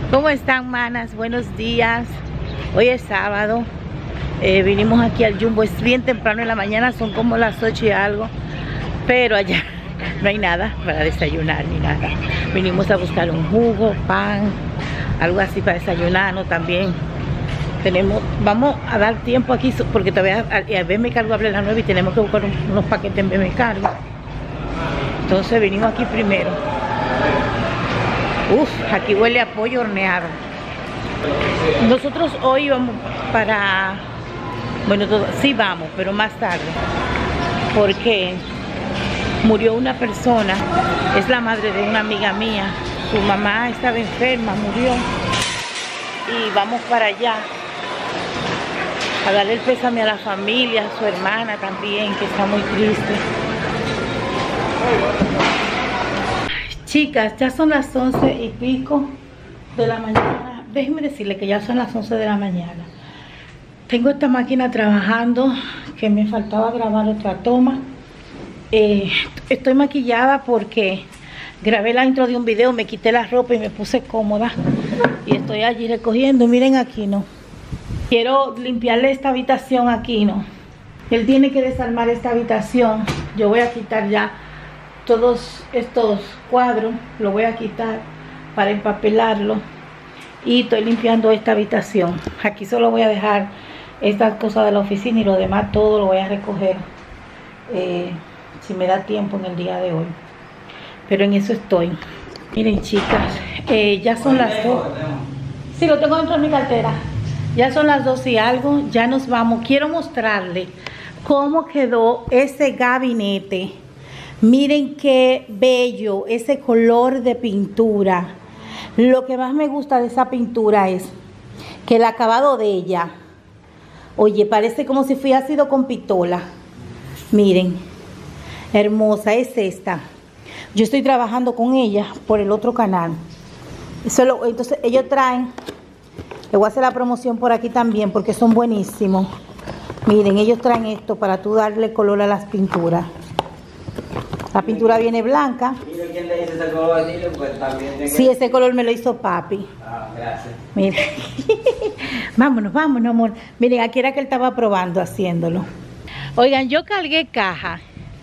¿Cómo están, manas? Buenos días. Hoy es sábado. Vinimos aquí al Jumbo. Es bien temprano en la mañana, son como las 8 y algo. Pero allá no hay nada para desayunar ni nada. Vinimos a buscar un jugo, pan, algo así para desayunar, ¿no? También vamos a dar tiempo aquí porque todavía a BM Cargo abre a las 9 y tenemos que buscar unos paquetes en BM Cargo. Entonces vinimos aquí primero. Uf, aquí huele a pollo horneado. Nosotros hoy vamos para... Bueno, sí vamos, pero más tarde. Porque murió una persona. Es la madre de una amiga mía. Su mamá estaba enferma, murió. Y vamos para allá a darle el pésame a la familia, a su hermana también, que está muy triste. Chicas, ya son las 11 y pico de la mañana. Déjenme decirle que ya son las 11 de la mañana. Tengo esta máquina trabajando, que me faltaba grabar otra toma. Estoy maquillada porque grabé la intro de un video, me quité la ropa y me puse cómoda. Y estoy allí recogiendo. Miren aquí, ¿no? Quiero limpiarle esta habitación aquí, ¿no? Él tiene que desarmar esta habitación. Yo voy a quitar ya todos estos cuadros, lo voy a quitar para empapelarlo. Y estoy limpiando esta habitación. Aquí solo voy a dejar estas cosas de la oficina y lo demás todo lo voy a recoger si me da tiempo en el día de hoy. Pero en eso estoy. Miren, chicas, ya son las 2. Sí, lo tengo dentro de mi cartera. Ya son las 2 y algo, ya nos vamos. Quiero mostrarles cómo quedó ese gabinete. Miren qué bello ese color de pintura. Lo que más me gusta de esa pintura es que el acabado de ella, oye, parece como si hubiera sido con pistola. Miren, hermosa es esta. Yo estoy trabajando con ella por el otro canal. Entonces ellos traen, le voy a hacer la promoción por aquí también porque son buenísimos. Miren, ellos traen esto para tú darle color a las pinturas. La pintura viene blanca. Mira, ¿quién le hizo ese color? Pues también. Sí, ese color me lo hizo papi. Ah, gracias. Mira. Vámonos, amor. Miren, aquí era que él estaba probando haciéndolo. Oigan, yo cargué caja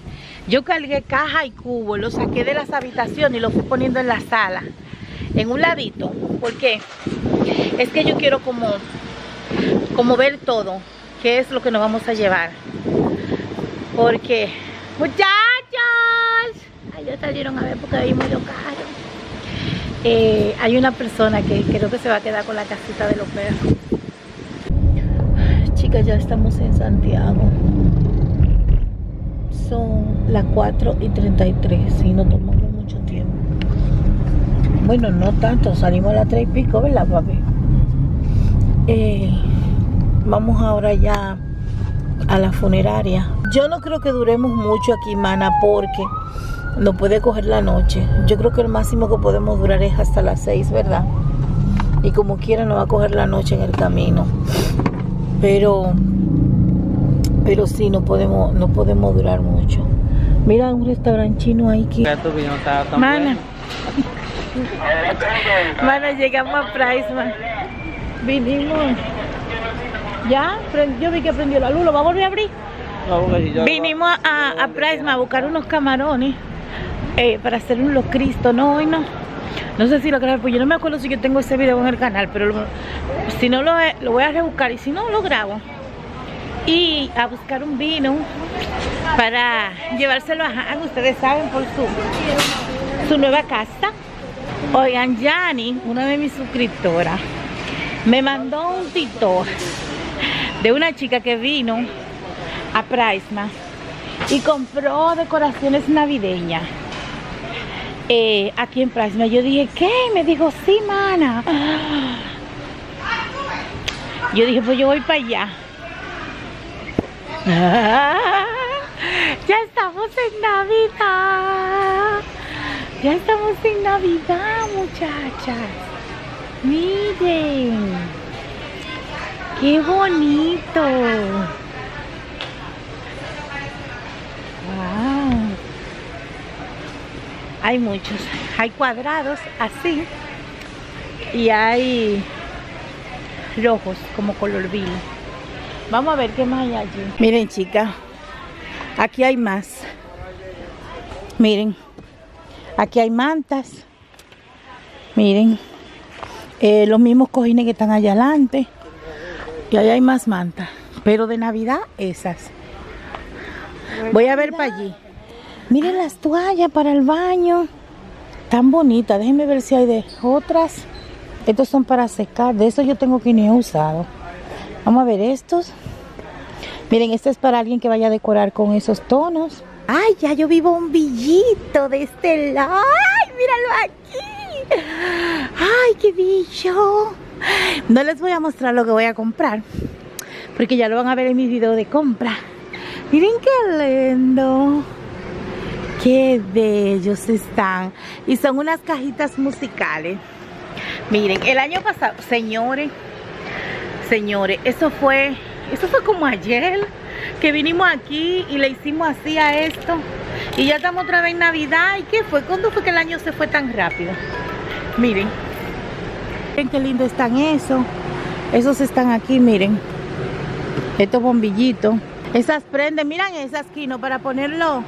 y cubo, lo saqué de las habitaciones y lo fui poniendo en la sala, en un ladito. ¿Por qué? Es que yo quiero como ver todo, qué es lo que nos vamos a llevar. Porque, muchachos, ay, ya salieron a ver porque ahí muy caro. Hay una persona que creo que se va a quedar con la casita de los perros. Chicas, ya estamos en Santiago. Son las 4:33 y no tomamos mucho tiempo. Bueno, no tanto, salimos a las 3 y pico, ¿verdad, papi? Vamos ahora ya a la funeraria. Yo no creo que duremos mucho aquí, mana, porque no puede coger la noche. Yo creo que el máximo que podemos durar es hasta las 6, ¿verdad? Y como quiera no va a coger la noche en el camino. Pero sí, no podemos durar mucho. Mira un restaurante chino ahí que... Mana, mana, llegamos a Priceman. Vinimos. Ya, yo vi que prendió la luz. ¿Lo va a volver a abrir? Vinimos a Priceman a buscar unos camarones para hacer un Los Cristo. No, hoy no. No sé si lo grabé, pues yo no me acuerdo si yo tengo ese video en el canal, pero si no lo voy a rebuscar y si no lo grabo. Y a buscar un vino para llevárselo a Han, ustedes saben, por su nueva casa. Oigan, Yani, una de mis suscriptoras, me mandó un TikTok de una chica que vino a Priceman y compró decoraciones navideñas aquí en Priceman. Yo dije, ¿qué? Me dijo, sí, mana. Yo dije, pues yo voy para allá. Ya estamos en Navidad. Ya estamos en Navidad, muchachas. Miren. Qué bonito. Wow. Hay muchos. Hay cuadrados así. y hay rojos como color vino. Vamos a ver qué más hay allí. Miren, chicas, aquí hay más. Miren, aquí hay mantas. Miren, los mismos cojines que están allá adelante. Y allá hay más mantas, pero de Navidad esas. Voy a ver para allí. Miren las toallas para el baño. Tan bonitas. Déjenme ver si hay de otras. Estos son para secar. De esos yo tengo que ni he usado. Vamos a ver estos. Miren, este es para alguien que vaya a decorar con esos tonos. Ay, ya yo vi bombillito de este lado. Ay, míralo aquí. Ay, qué bello. No les voy a mostrar lo que voy a comprar, porque ya lo van a ver en mi video de compra. Miren qué lindo. Qué bellos están. Y son unas cajitas musicales. Miren, el año pasado, señores, eso fue como ayer que vinimos aquí y le hicimos así a esto. Y ya estamos otra vez en Navidad. ¿Y qué fue? ¿Cuándo fue que el año se fue tan rápido? Miren. Miren qué lindo están esos. Esos están aquí, miren. Estos bombillitos. Esas prendas, miren esas, Kino, para ponerlo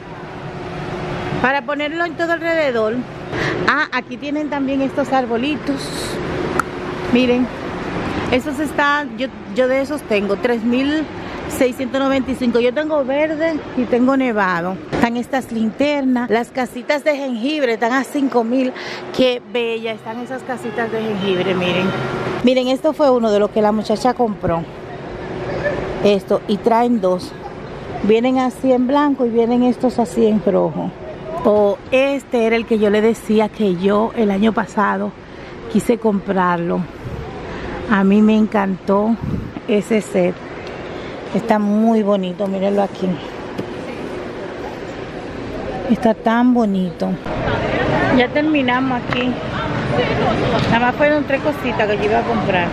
en todo alrededor. Ah, aquí tienen también estos arbolitos. Miren. Esos están, yo de esos tengo 3.695. Yo tengo verde y tengo nevado. Están estas linternas. Las casitas de jengibre están a 5.000. Qué bella están esas casitas de jengibre, miren. Miren, esto fue uno de los que la muchacha compró. Esto, y traen dos. Vienen así en blanco y vienen estos así en rojo. O este era el que yo le decía que yo el año pasado quise comprarlo. A mí me encantó ese set. Está muy bonito, mírenlo aquí. Está tan bonito. Ya terminamos aquí. Nada más fueron 3 cositas que yo iba a comprar.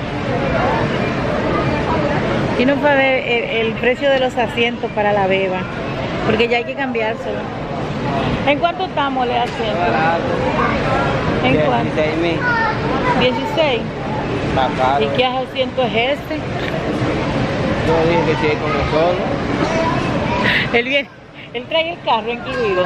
Y no fue a ver el precio de los asientos para la beba, porque ya hay que cambiárselo. ¿En cuánto estamos le asientos? ¿En cuánto? 16.000. 16. ¿Y qué asiento es este? Yo dije que sí, con nosotros. Él trae el carro incluido.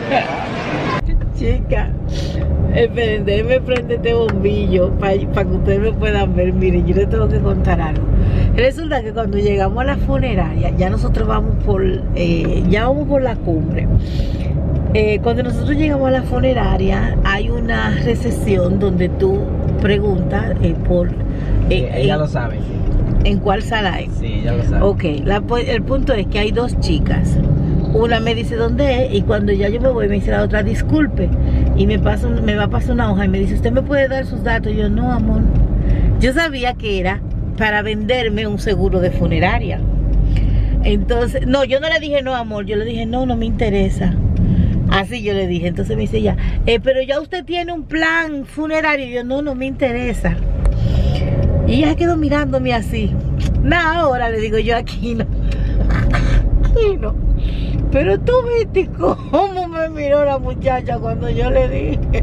Chica, esperen, déjenme prender este bombillo para que ustedes me puedan ver. Miren, yo les tengo que contar algo. Resulta que cuando llegamos a la funeraria, ya nosotros vamos por la cumbre. Cuando nosotros llegamos a la funeraria, hay una recepción donde tú preguntas por... ella lo sabe. ¿En cuál sala es? Sí, ella lo sabe. Ok, el punto es que hay 2 chicas. Una me dice dónde es y cuando ya yo me voy me dice la otra disculpe. Y me va a pasar una hoja y me dice, ¿usted me puede dar sus datos? Y yo, no, amor. Yo sabía que era para venderme un seguro de funeraria. Entonces, no, yo no le dije no, amor. Yo le dije, no me interesa. Así yo le dije. Entonces me dice ella, pero ya usted tiene un plan funerario. Y yo, no me interesa. Y ella se quedó mirándome así. Nada, ahora le digo yo, aquí no. Aquí no. Pero tú viste cómo me miró la muchacha cuando yo le dije. Y que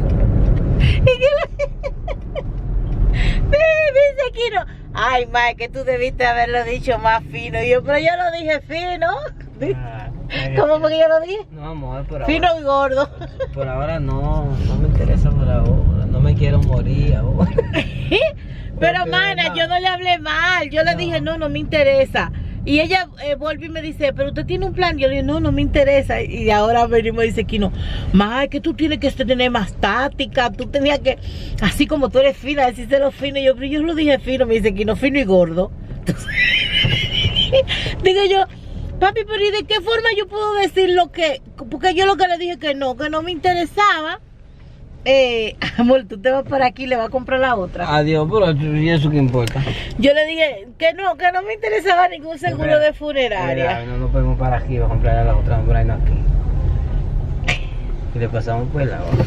dice Kino, ay, ma, que tú debiste haberlo dicho más fino. Y yo, pero yo lo dije fino. ¿Cómo fue que yo lo dije? No, amor, por fino ahora, y gordo. Por ahora no me interesa por ahora. No me quiero morir ahora. Pero, mana, yo no le hablé mal. Yo le dije, no me interesa. Y ella vuelve y me dice, pero usted tiene un plan. Yo le digo, no me interesa. Y ahora venimos y dice, Kino, ma, es que tú tienes que tener más táctica. Tú tenías que, así como tú eres fina, decírselo fino. Y yo, pero yo lo dije fino. Me dice, Kino, fino y gordo. Entonces, digo yo, papi, pero ¿y de qué forma yo puedo decir lo que? Porque yo lo que le dije que no me interesaba. Amor, tú te vas por aquí y le vas a comprar la otra. Adiós, pero ¿y eso qué importa? Yo le dije que no me interesaba ningún seguro de funeraria. No nos podemos para aquí, va a comprar a la otra, por ahí no aquí. Y le pasamos pues la otra.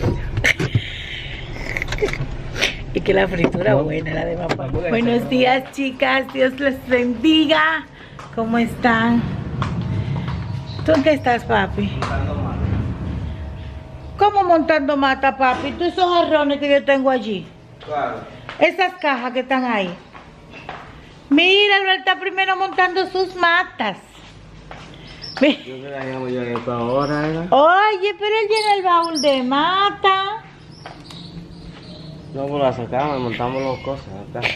Y que la fritura buena, la de papá. Buenos días, chicas, Dios les bendiga. ¿Cómo están? ¿Tú en qué estás, papi? ¿Cómo montando mata, papi? ¿Tú esos jarrones que yo tengo allí? Claro. Esas cajas que están ahí. Mira, él está primero montando sus matas. Yo me la llamo yo en esta hora, ¿eh? Oye, pero él llena el baúl de mata. No, pues la sacamos y montamos las cosas acá.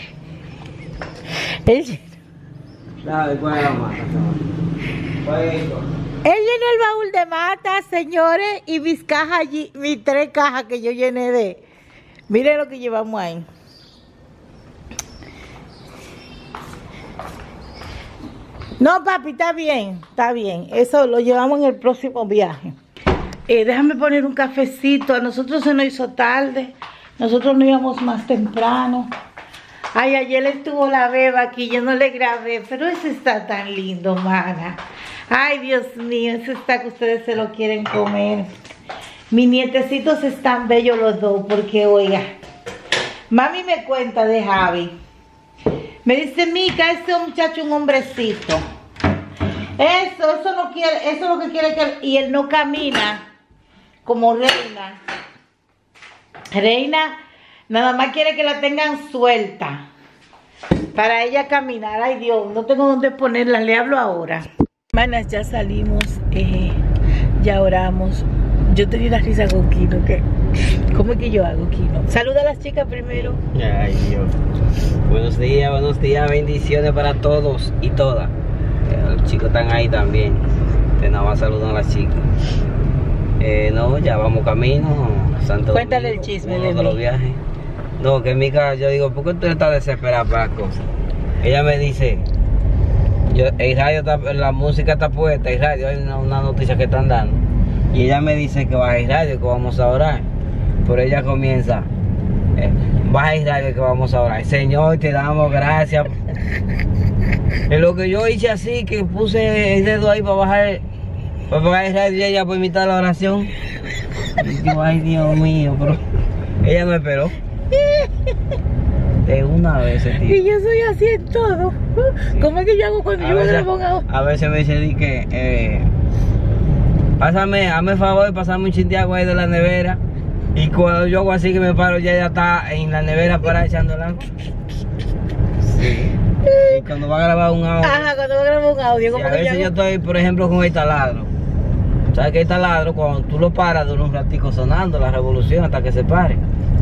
Él Dale, ¿cuál es la mata? ¿Cuál es esto? llenó el baúl de mata, señores, y mis cajas allí, mis 3 cajas que yo llené de... Miren lo que llevamos ahí. No, papi, está bien, está bien. Eso lo llevamos en el próximo viaje. Déjame poner un cafecito. A nosotros se nos hizo tarde. Nosotros no íbamos más temprano. Ay, ayer estuvo la beba aquí, yo no le grabé, pero ese está tan lindo, mana. Ay, Dios mío, ese está que ustedes se lo quieren comer. Mis nietecitos están bellos los dos, porque, oiga, mami me cuenta de Javi. Me dice, Mica, ese muchacho es un hombrecito. Eso no quiere, eso es lo que quiere que él, y él no camina como reina. Reina nada más quiere que la tengan suelta para ella caminar. Ay, Dios, no tengo dónde ponerla, le hablo ahora. Hermanas, ya salimos, ya oramos. Yo tenía una risa con Kino, que ¿cómo es que yo hago, Kino? Saluda a las chicas primero. Ay, Dios. Buenos días, bendiciones para todos y todas. Los chicos están ahí también. Te nada más saludan a las chicas. No, ya vamos camino a Santo Cuéntale Domingo, el chisme uno de los mí. viajes. No, que en mi casa yo digo, ¿por qué tú estás desesperada para las cosas? Ella me dice, el radio está, la música está puesta, el radio, hay una noticia que están dando. Y ella me dice que baja el radio, que vamos a orar. Pero ella comienza, baja el radio, que vamos a orar. Señor, te damos gracias. En lo que yo hice así, que puse el dedo ahí para bajar el radio y ella por imitar la oración. Y digo, ay, Dios mío, pero ella me esperó. De una vez, tío. Y yo soy así en todo. ¿Cómo es que yo hago cuando yo me grabo un audio? A veces me dice que hazme el favor de pasarme un chin de agua ahí de la nevera. Y cuando yo hago así que me paro, ya está en la nevera para echando el agua. Sí. Y cuando va a grabar un audio. Ajá, cuando va a grabar un audio. Sí, a veces yo estoy, por ejemplo, con el taladro. ¿Sabes que el taladro, cuando tú lo paras, dura un ratico sonando la revolución hasta que se pare?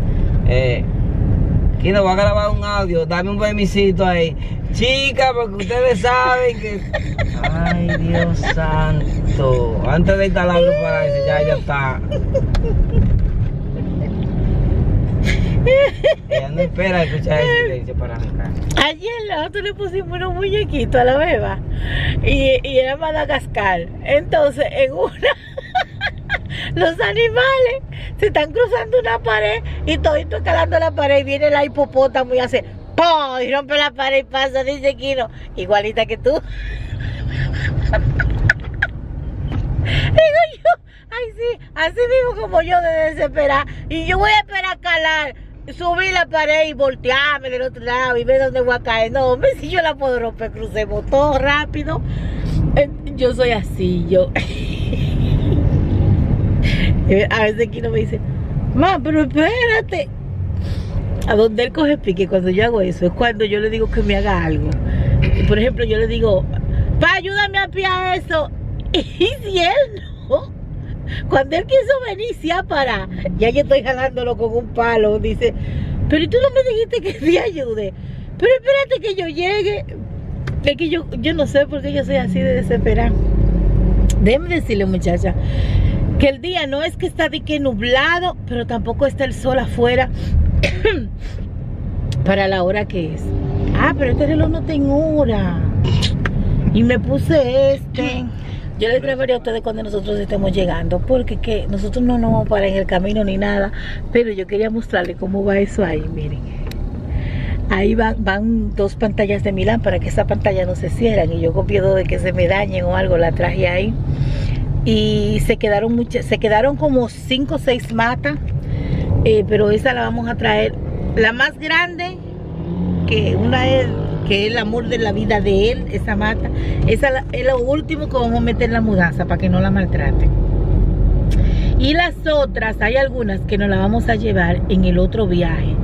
Kino, va a grabar un audio, dame un permisito ahí. Chica, porque ustedes saben que... Ay, Dios santo. Antes del taladro pararse, ya está. Ella no espera escuchar el silencio para arrancar. Ayer nosotros le pusimos unos muñequitos a la beba y era Madagascar. Entonces en una los animales se están cruzando una pared y todito escalando la pared y viene la hipopótamo y hace ¡pum! Y rompe la pared y pasa, dice Kino, igualita que tú. Digo yo, ay sí, así mismo como yo de desesperar. Y yo voy a esperar a calar, subir la pared y voltearme del otro lado y ver dónde voy a caer. No, hombre, si yo la puedo romper, crucemos todo rápido. Yo soy así, yo. A veces Kino me dice, ma, pero espérate. A donde él coge pique cuando yo hago eso es cuando yo le digo que me haga algo. Y por ejemplo, yo le digo, pa, ayúdame a piar eso. Y si él no, cuando él quiso venir se ha parado, ya yo estoy jalándolo con un palo, dice, pero tú no me dijiste que te ayude, pero espérate que yo llegue. Es que yo no sé por qué yo soy así de desesperada. Déjeme decirle, muchacha, que el día no es que está de que nublado, pero tampoco está el sol afuera para la hora que es. Ah, pero este reloj no tiene hora. Y me puse este. Yo les grabaré a ustedes cuando nosotros estemos llegando, porque que nosotros no nos vamos a parar en el camino ni nada, pero yo quería mostrarles cómo va eso ahí, miren. Ahí van 2 pantallas de mi lámpara, que esa pantalla no se cierran, y yo con miedo de que se me dañen o algo, la traje ahí. Y se quedaron como 5 o 6 matas, pero esa la vamos a traer, la más grande, que una es el amor de la vida de él, esa mata. Esa es lo último que vamos a meter en la mudanza para que no la maltraten. Y las otras, hay algunas que nos las vamos a llevar en el otro viaje,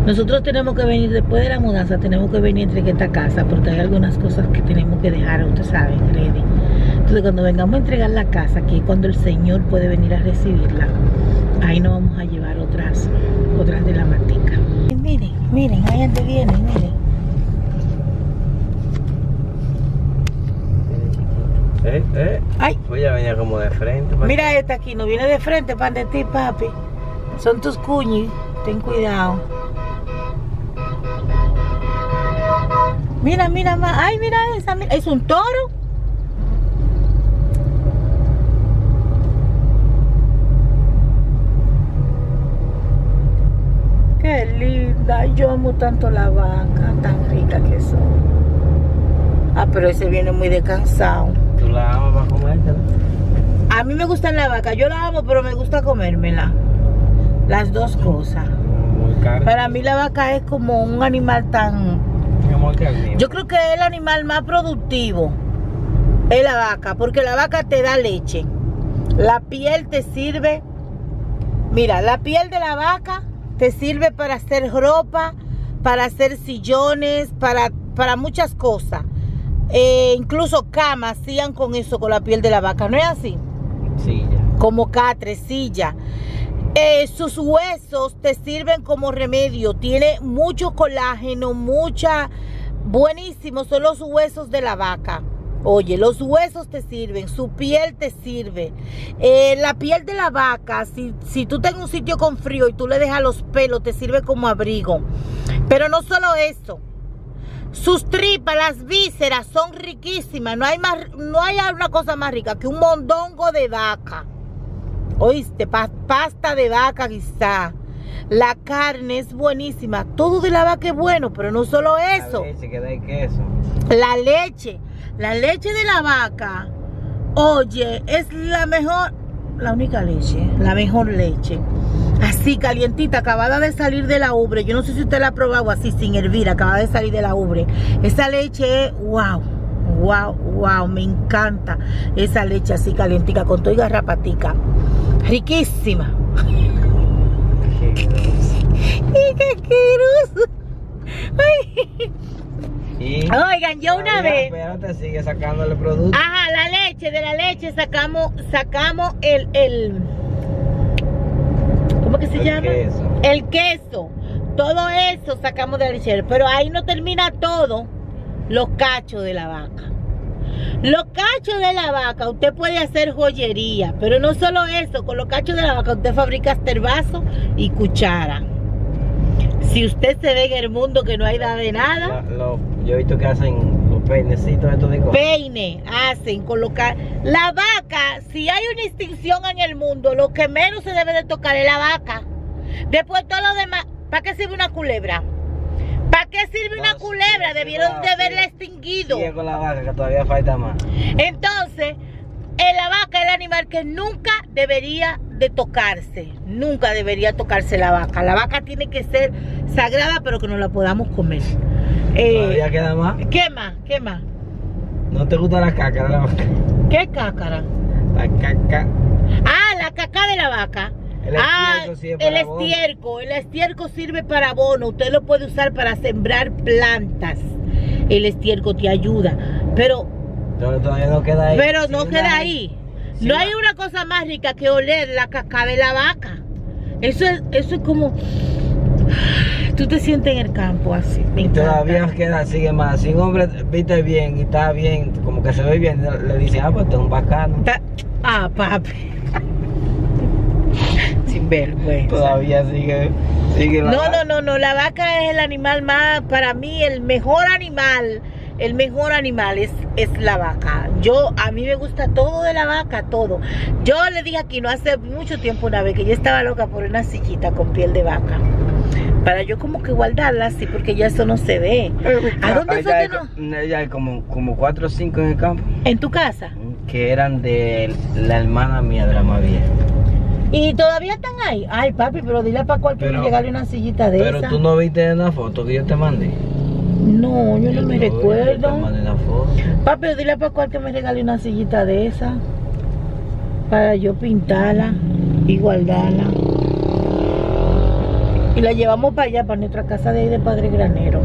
Nosotros tenemos que venir después de la mudanza, tenemos que venir entre esta casa porque hay algunas cosas que tenemos que dejar, ustedes saben, ready. Entonces cuando vengamos a entregar la casa, que es cuando el Señor puede venir a recibirla, ahí nos vamos a llevar otras de la matica. Miren, miren, ahí donde vienen, miren. Ay. Pues ya venía como de frente. Mira esta aquí, no viene de frente, pan de ti, papi. Son tus cuñis, ten cuidado. Mira, mira más. Ay, mira esa, mira. ¿Es un toro? Qué linda. Yo amo tanto la vaca, tan rica que son. Ah, pero ese viene muy descansado. ¿Tú la amas para comértela? A mí me gusta la vaca, yo la amo, pero me gusta comérmela. Las dos cosas. Muy caro. Para mí la vaca es como un animal tan... Yo creo que es el animal más productivo. Es la vaca, porque la vaca te da leche. La piel te sirve... Mira, la piel de la vaca te sirve para hacer ropa, para hacer sillones, para muchas cosas. Incluso camas hacían con eso, con la piel de la vaca, ¿no es así? Silla. Como catre, silla. Sus huesos te sirven como remedio, tiene mucho colágeno, buenísimos son los huesos de la vaca. Oye, los huesos te sirven, su piel te sirve. La piel de la vaca, si tú estás en un sitio con frío y tú le dejas los pelos, te sirve como abrigo. Pero no solo eso. Sus tripas, las vísceras son riquísimas. No hay una cosa más rica que un mondongo de vaca. Oíste, pasta de vaca quizá. La carne es buenísima. Todo de la vaca es bueno, pero no solo eso. La leche que da el queso. La leche de la vaca, oye, es la mejor, la única leche, la mejor leche. Así calientita, acabada de salir de la ubre. Yo no sé si usted la ha probado así, sin hervir, acabada de salir de la ubre. Esa leche es wow, wow, wow, me encanta esa leche así calientica, con toda y garrapatica. Riquísima. ¡Y qué asqueroso! ¡Ay! Oigan, yo una vez... Pero te sigue sacando el producto. Ajá, de la leche sacamos el ¿cómo que se llama? Queso. El queso. Todo eso sacamos de la leche. Pero ahí no termina todo. Los cachos de la vaca. Los cachos de la vaca, usted puede hacer joyería. Pero no solo eso, con los cachos de la vaca usted fabrica hasta el vaso y cuchara. Si usted se ve en el mundo que no hay nada de nada. Yo he visto que hacen los peinecitos estos de cosas. Peine, hacen, colocar. La vaca, si hay una extinción en el mundo, lo que menos se debe de tocar es la vaca. Después todo lo demás. ¿Para qué sirve una culebra? ¿Para qué sirve una culebra? Debieron de haberla extinguido. Sigue con la vaca, que todavía falta más. Entonces, la vaca es el animal que nunca debería de tocarse. Nunca debería tocarse la vaca. La vaca tiene que ser sagrada, pero que no la podamos comer. ¿Todavía queda más? ¿Qué más? ¿Qué más? ¿No te gusta la caca de la vaca? ¿Qué cácara? La caca. Ah, la caca de la vaca. El estiércol sirve para abono. Usted lo puede usar para sembrar plantas. El estiércol te ayuda. Pero todavía no queda ahí. Pero no queda ahí. No hay una cosa más rica que oler la caca de la vaca. Eso es como... Tú te sientes en el campo así. Y todavía queda, sigue más. Si un hombre viste bien y está bien, como que se ve bien, le dicen, ah, pues tú es un bacano. Ah, papi. Sin vergüenza. Todavía sigue la No, la vaca es el animal más, para mí, el mejor animal es la vaca. A mí me gusta todo de la vaca, todo. Yo le dije aquí, no hace mucho tiempo una vez, que yo estaba loca por una sillita con piel de vaca. Para yo como que guardarla así, porque ya eso no se ve. ¿A dónde fue que no? Ya hay como 4 o 5 en el campo. ¿En tu casa? Que eran de la hermana mía, de la más vieja. ¿Y todavía están ahí? Ay, papi, pero dile a Paco al que me regale una sillita de esa. Pero tú no viste una foto que yo te mandé. No, yo no me recuerdo. Yo te mandé una foto. Papi, dile a Paco al que me regale una sillita de esa. Para yo pintarla y guardarla. Y la llevamos para allá, para nuestra casa de ahí de Padre Granero.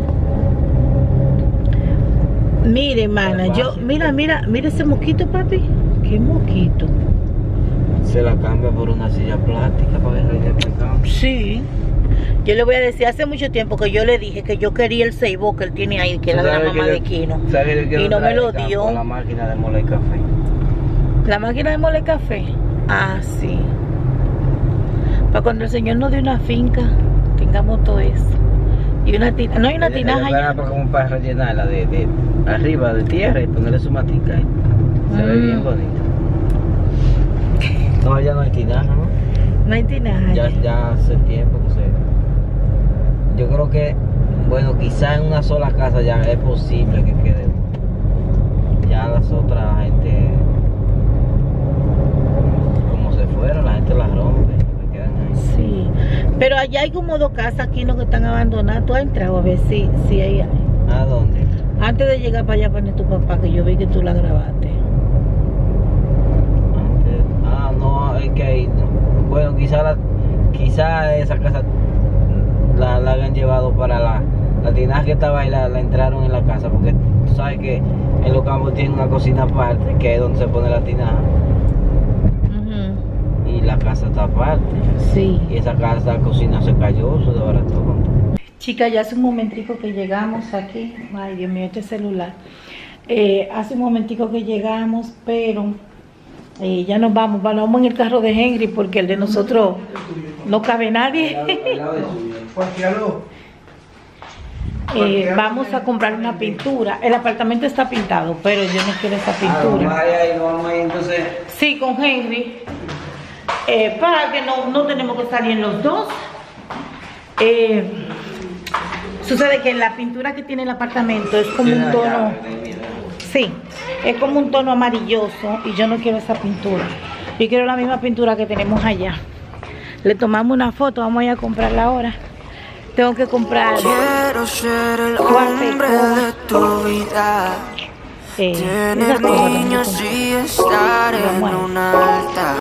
Mire, hermana, mira ese mosquito, papi. ¿Qué mosquito? Se la cambia por una silla plástica para que rey pecado. Sí. Yo le voy a decir, hace mucho tiempo que yo le dije que yo quería el Seibo que él tiene ahí, que era de la mamá de Kino. Y no me lo dio. La máquina de moler café. ¿La máquina de moler café? Ah, sí. Para cuando el Señor nos dé una finca, tengamos todo eso. Y una tinaja. No hay una tinaja allá. Como para rellenarla de arriba de tierra y ponerle su matica ahí. Se ve bien bonito. No, allá no hay tinaja, ¿no? No hay tinaja. Ya hace tiempo que se... Yo creo que, bueno, quizá en una sola casa ya es posible que quede. Ya las otras gente, como se fueron, la gente las rompe, se quedan ahí. Sí, pero allá hay como 2 casas aquí, ¿no?, que están abandonadas. Tú has entrado a ver si hay. ¿A dónde? Antes de llegar para allá para tu papá, que yo vi que tú la grabaste. No, es que ahí no. Bueno, quizá esa casa la hayan llevado para la tinaja que estaba ahí, la entraron en la casa, porque tú sabes que en los campos tienen una cocina aparte, que es donde se pone la tinaja. Y la casa está aparte. Sí. Y esa casa, la cocina se cayó, se desbarató. Chicas, ya hace un momentico que llegamos aquí. Ay, Dios mío, este celular. Hace un momentico que llegamos, pero ya nos vamos en el carro de Henry porque el de nosotros no cabe nadie. Vamos a comprar una pintura. El apartamento está pintado, pero yo no quiero esa pintura. Entonces... Sí, con Henry. Para que no tenemos que salir los dos. Sucede que la pintura que tiene el apartamento es como un tono... Sí, es como un tono amarilloso y yo no quiero esa pintura. Yo quiero la misma pintura que tenemos allá. Le tomamos una foto, vamos a ir a comprarla ahora. Tengo que comprar... Quiero ser el hombre de tu vida. Tener niños y estar en una alta.